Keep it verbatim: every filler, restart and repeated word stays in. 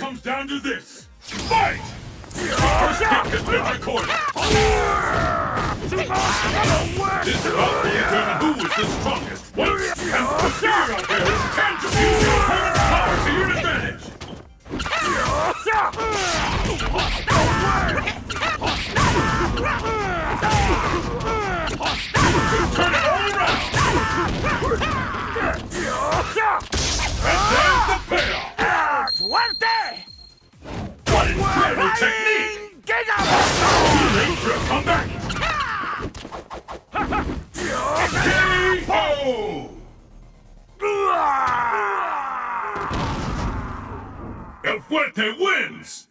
comes down to this. Fight! First hit has been recorded. This bout will determine who is the strongest. Once and the fear out there is time to use your opponent's power to your advantage. Turn it all around. And there's the payoff. Fuerte! What incredible technique! Get out! Too late for a comeback. K O! El Fuerte wins!